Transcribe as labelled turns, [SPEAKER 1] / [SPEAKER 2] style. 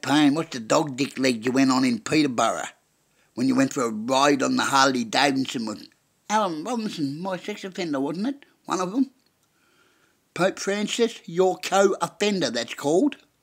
[SPEAKER 1] Payne, what's the dog dick leg you went on in Peterborough when you went for a ride on the Harley Davidson with Alan Robinson, my sex offender, wasn't it? One of them. Pope Francis, your co-offender, that's called.